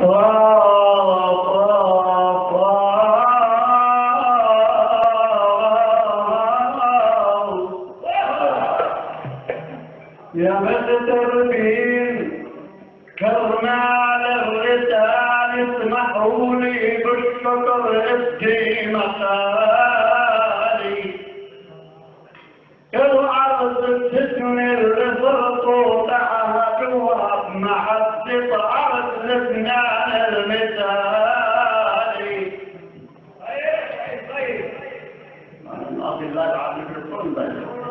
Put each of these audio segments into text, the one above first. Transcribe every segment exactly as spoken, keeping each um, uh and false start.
يا مستربين كرمال الرسال اسمحوا لي بالشكر ابدي مقالي الارض السجن اللي صرتوا تعهدوها بمحبة ارض لبنان المثالي. طيب طيب طيب لا يعلم الكل.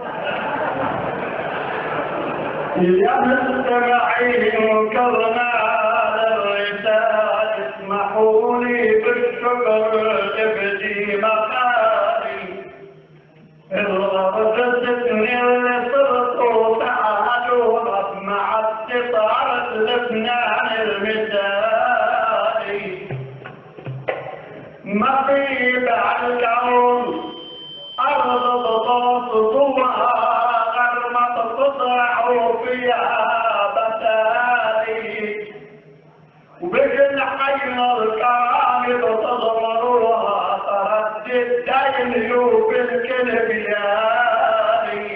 يا مستمعين كرمال الرسال اسمحوا لي بالشكر ابدي مقالي الغرب السجن اللي صرتوا تعهدوها بمحبة ارض لبنان المثالي. ما في بعد الكون ارض تبسطوها تطلعوا فيها بتالي وبكل حين الكامل تضمروها تردد دين وبالكل بيالي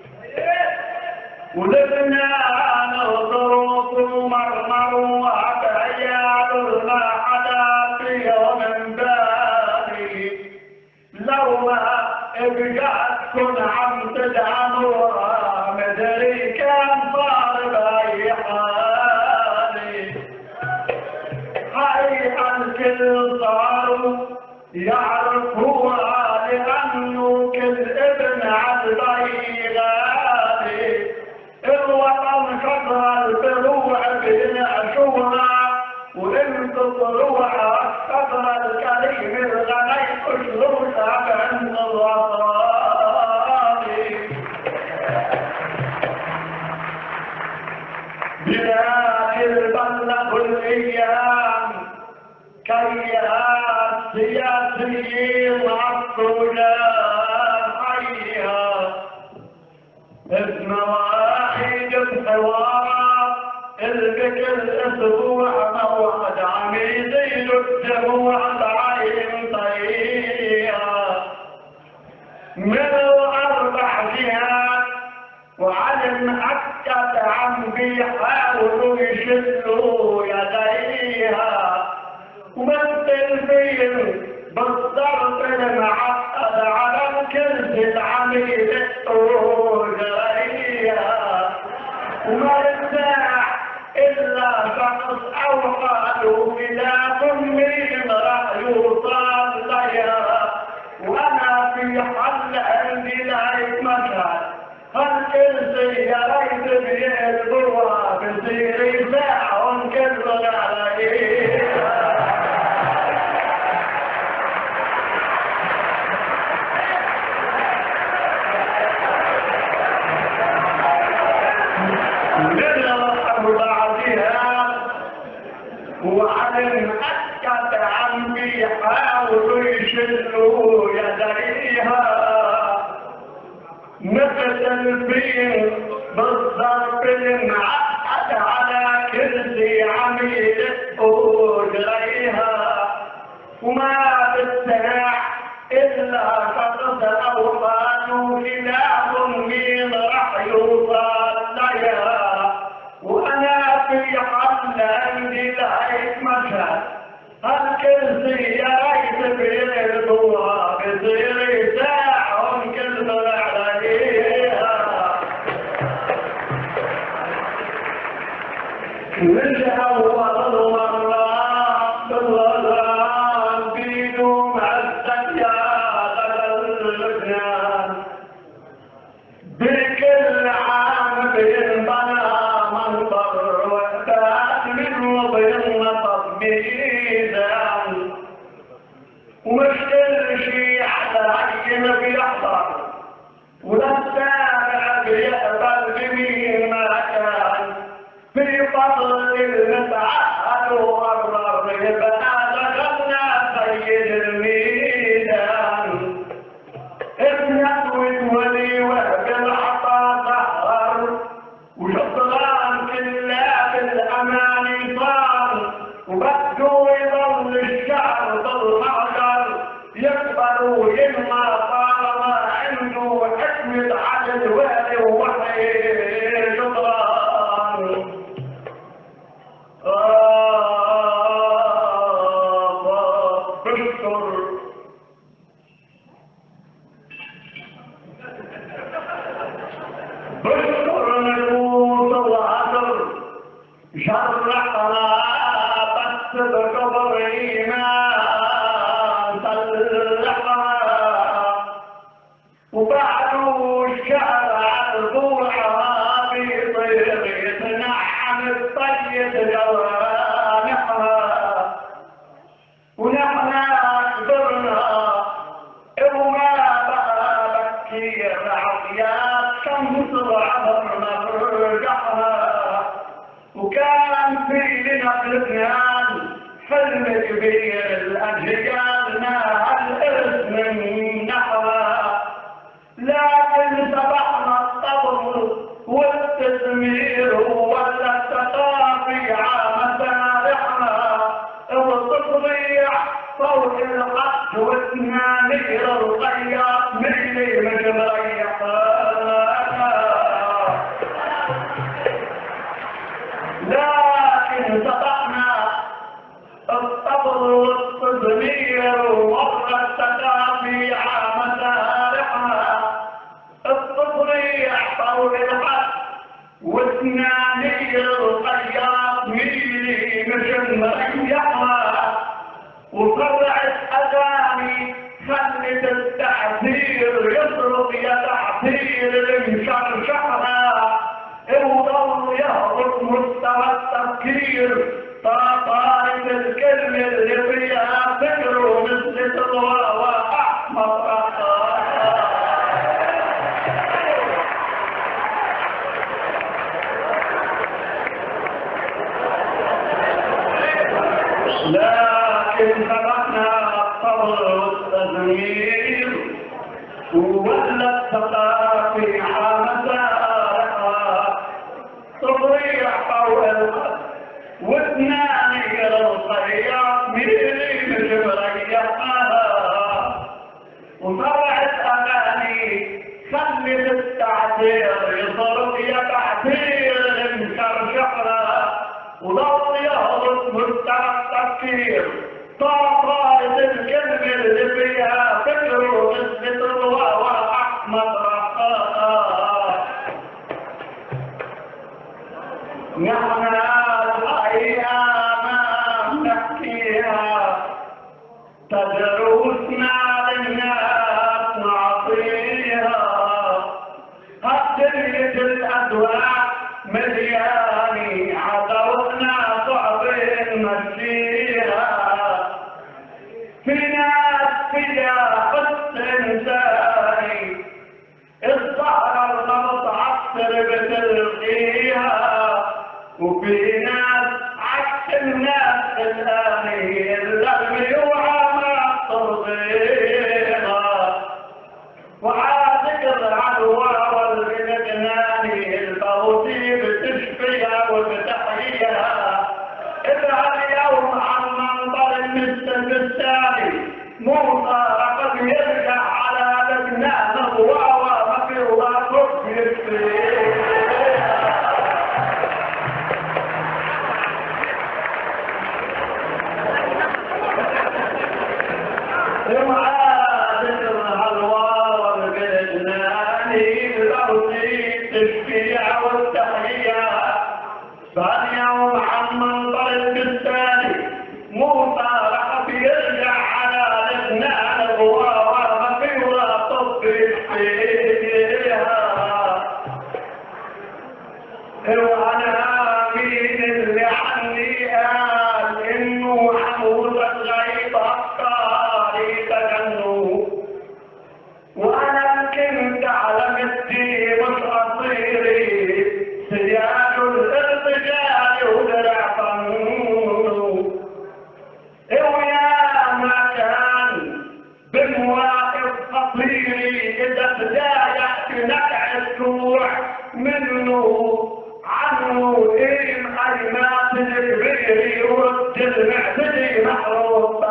ولبنان الظروف مرمروها بعيال ما حدا فيها من بالي لو ما بقاتكن عم تدعموها مدري كان صار باي حالي. هاي الكل صاروا يعرفوها لأنه كل ابن عالبي غالي الوطن كبر البروع بينعشوها وانت طلوعها كبر الكريم الغني اشروشها عند الوطن. بلاد البلد الايام كيات سياسيين عالطولان حيها اسم واحد بحوارات البكل اسبوع موعد عميد الدموع بعين طيها من الاربع جهات وعلم أكد عم بيحاولوا يشلوا يديها ومثل فيهم بالضرب المعقد على الكرسي العميد وجريها وما يرتاح إلا شخص أو قالوا إلى مين راح يوصل ليها وأنا في حل عندي لايك مكان هالكرسي يا ريت بيقلبوها بصير ساعة ونكبر عليها. نضرب بعدها وعلم أكد عم بيحاولوا يشلوا يديها مثل فيه بالضرب المعقد على كرسي عميد وجريها وما بالساع إلا شخص أو قالوا كلاب مين راح يوصل ليها وأنا في حل عندي لهيك مشهد هالكرسي يا ريت بيرضوها بصير ساعة ونكبر عليها. من أول مرة بالغزال بيدوم عالسجاد على اللبنان بكل عام بينبنى منبر وحدات منه بينطب ميزان ومش كل شي على عين بيحضر ولا السامع بيقبل بمين ما كان في فضل المتعهد وقرر يبقى دخلنا سيد الميدان ابنك وتولي وهب العطا سهر وشطران كلها بالأمان صار وبدو بقبر إيمان طلعها وبعده الشعر عالضوعها بيطير يتنعم الطيب جوانحها ونحن كبرنا وما بقى بكير عطيات شمس عبرنا برجعها وكان في لنا لبنان حلم كبير الأجيالنا هالإرث من نحوها لكن سبقنا الطبل والتسمير ولا التطافي على مسارحنا التصريح فوق الحق والتنانير الغياط ملي مش مريحة لكن سبقنا الطبل والتسمير ولا التطافي على مسارحنا التصريح فوق الحق والتنانير الغياط ملي مش مريحة وطلعت أغاني خلت التعبير يصرف يا تعبير المشرشحها وضل يهبط مستوى التفكير طاقات الكلمة اللي فيها فكر مثل تطوى وأحمد لكن سبقنا الطبل والتزمير ولا التقافي مسارها تضيع فوق الخط واثنانير الخياط ميري مش مريحها وطلعت اغاني خلت التعبير يصرف يا تعبير المشرشحها وضل يهبط مستوى التفكير طاقات الكلمة اللي فيها فكر مثل تروى وأحمد رخاء نحن الحقيقة ما نحكيها تدروسنا للناس نعطيها هالدنيا الأدواء ملياني عدونا صعب نمشيها في ناس فيها قصة إنساني الصحراء المتعصر بتلقيها وفي ناس عكس الناس الآني اللي يوعى ما ترضيها وعادك العدوى والجناني الفوزي بتشفيها وبتحييها إذا اليوم عن منظر المستنبستاني موسى قد يرجع على لبنان ضواوى مفيوضى كف يشفيها التشفيع والتحية فاليوم عن منظر البستاني موسى رح بيرجع على لبنان ضواوى مفيوضى طب يشفيها وانا مين اللي عني قال انه حمود الغيب افكاري تجنوا وانا كنت على مدي مش قصيري سياج الارتجال ودرع فنو ويا ما كان بمواقف قصيري اذا تضايقت نقع السوع منه عنه ايم ايمات الكبير يرد المعتدي محروس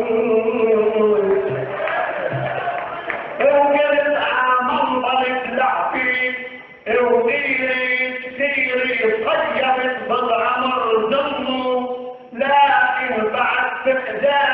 وقلت عامل طلع فيه وديري سيري صيبت بالعمر ضمه لكن بعد فقدان